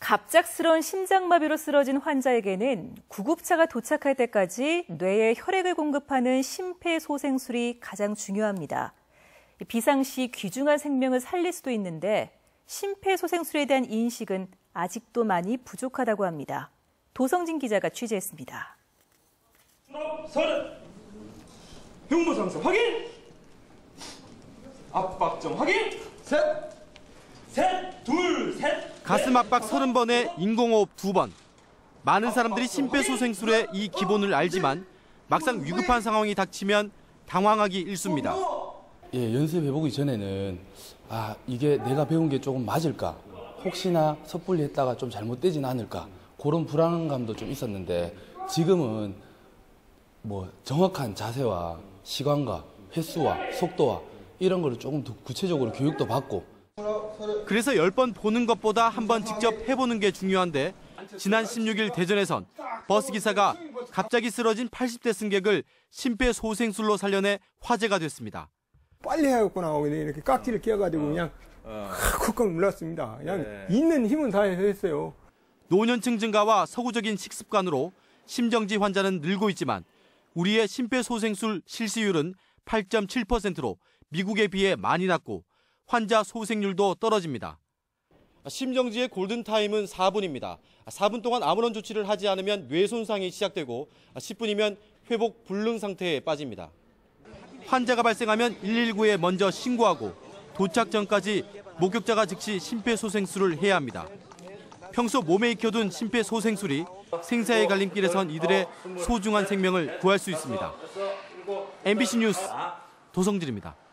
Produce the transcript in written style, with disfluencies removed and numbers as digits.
갑작스러운 심장마비로 쓰러진 환자에게는 구급차가 도착할 때까지 뇌에 혈액을 공급하는 심폐소생술이 가장 중요합니다. 비상시 귀중한 생명을 살릴 수도 있는데 심폐소생술에 대한 인식은 아직도 많이 부족하다고 합니다. 도성진 기자가 취재했습니다. 서른, 흉부상승 확인, 압박정 확인, 셋, 둘, 셋. 가슴 압박 30번에 인공호흡 2번. 많은 사람들이 심폐소생술의 이 기본을 알지만 막상 위급한 상황이 닥치면 당황하기 일쑤입니다. 연습해보기 전에는 이게 내가 배운 게 조금 맞을까? 혹시나 섣불리 했다가 좀 잘못되진 않을까? 그런 불안감도 좀 있었는데 지금은 정확한 자세와 시간과 횟수와 속도와 이런 거를 조금 더 구체적으로 교육도 받고. 그래서 10번 보는 것보다 한번 직접 해보는 게 중요한데 지난 16일 대전에선 버스기사가 갑자기 쓰러진 80대 승객을 심폐소생술로 살려내 화제가 됐습니다. 빨리 해야겠구나 하고 이렇게 깍지를 끼워가지고 그냥 쿡쿡 눌렀습니다. 그냥 있는 힘은 다 했어요. 노년층 증가와 서구적인 식습관으로 심정지 환자는 늘고 있지만 우리의 심폐소생술 실시율은 8.7%로 미국에 비해 많이 낮고 환자 소생률도 떨어집니다. 심정지의 골든타임은 4분입니다. 4분 동안 아무런 조치를 하지 않으면 뇌 손상이 시작되고 10분이면 회복 불능 상태에 빠집니다. 환자가 발생하면 119에 먼저 신고하고 도착 전까지 목격자가 즉시 심폐소생술을 해야 합니다. 평소 몸에 익혀둔 심폐소생술이 생사의 갈림길에선 이들의 소중한 생명을 구할 수 있습니다. MBC 뉴스 도성진입니다.